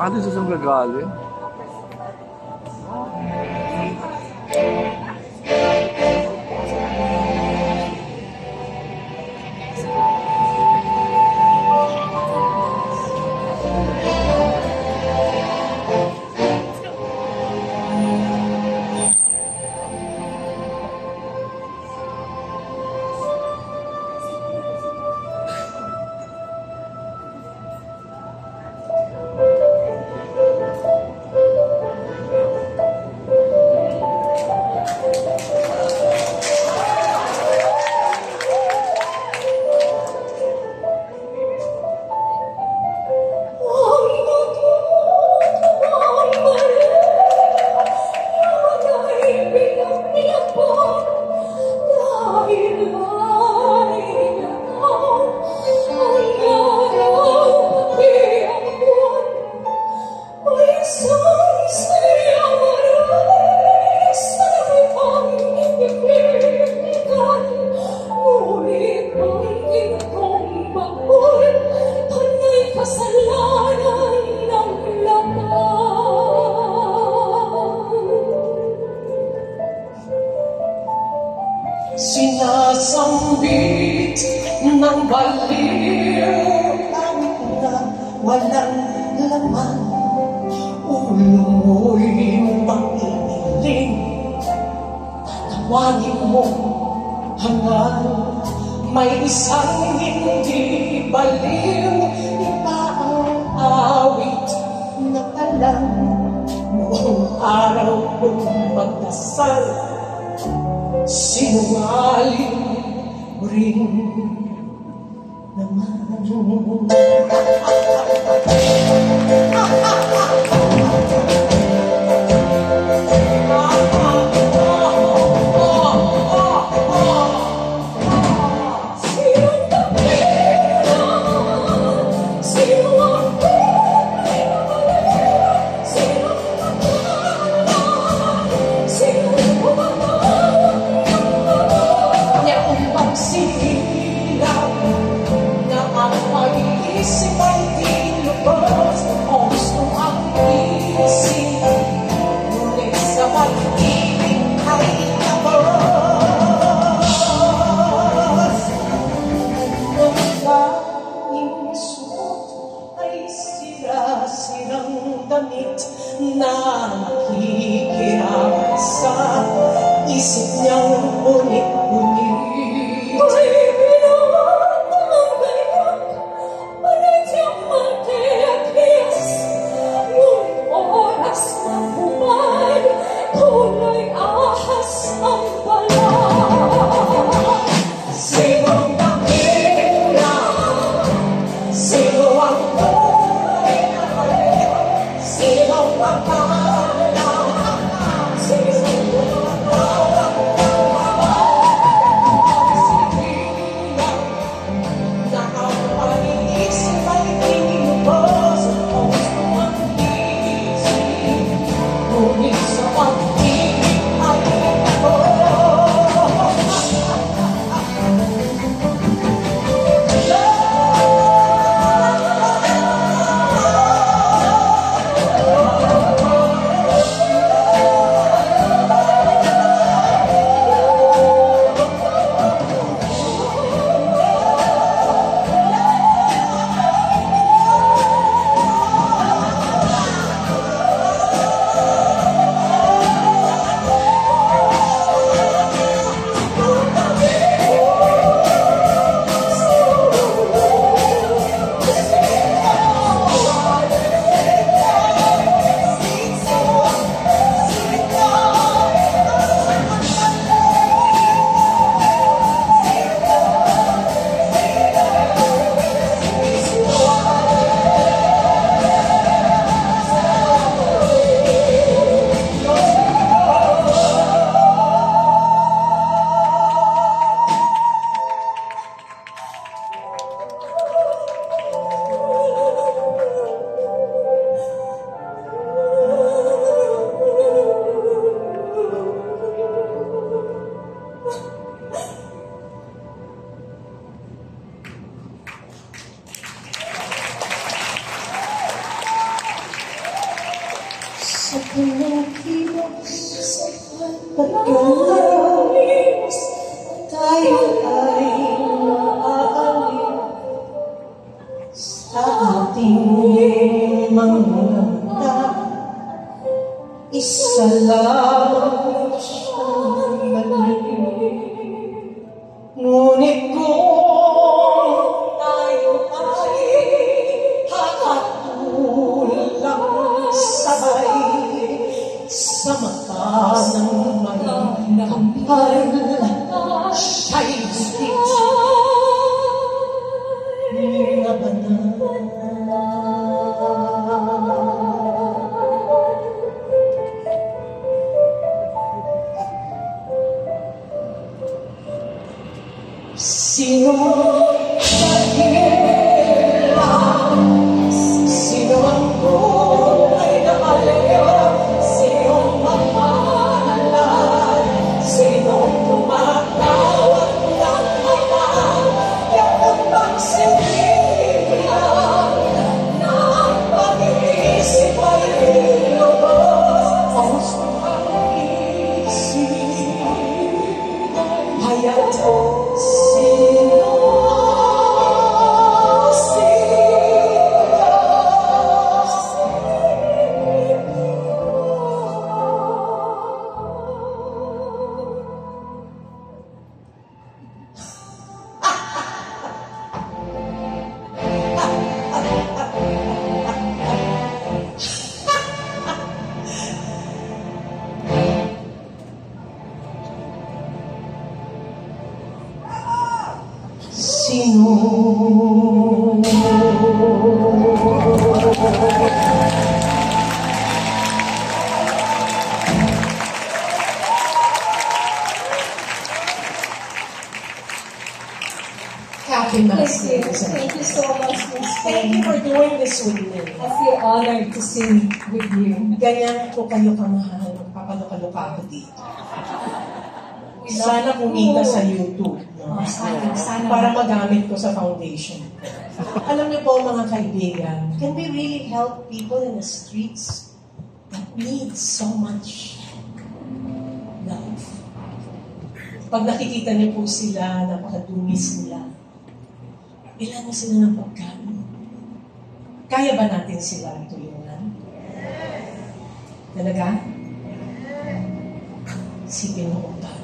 Ate sa saan gagaling? Sinasambit ng baliw ang na walang laman. Ulo mo'y mainiling, tatawagin mo hangal. May isang hindi baliw, iba ang awit na alam. Noong araw kong magdasal, sinungaling rin naman. Isip ay di lubos, kung gusto ang isip, ngunit sa pag-ibig ay tapos. Ang tanging suot ay sira-sirang damit na nakikiramay sa isip niyang unit-unit. sa kanyang kilos pagkayos tayo ay naaalin sa ating mga mata. Isa lang siyang mali. Ngunit kung tayo ay hakatulang sabay sa mata ng may kapal, siya'y higit na banal. Sino sino ang tunay na aliw? Sinong mamahalal? Sinong tumatawag ng ama? Yung magsindihan na ang pag-iisip ay lubos. Ang pag-iisip hayat sino? Happy Master. Thank you so much, Miss. Thank you for doing this with me. I feel honored to sing with you. Ganyan ko kayo kamahal. Magpapaluka-luka ako dito. Sana kumita sa YouTube. No? Sana. Para magamit ko sa foundation. Alam niyo po mga kaibigan, can we really help people in the streets that need so much love? Pag nakikita niyo po sila, napakadungis nila, ilan na sila ng pagkain? Kaya ba natin sila tulungan? Talaga? Sipin mo kung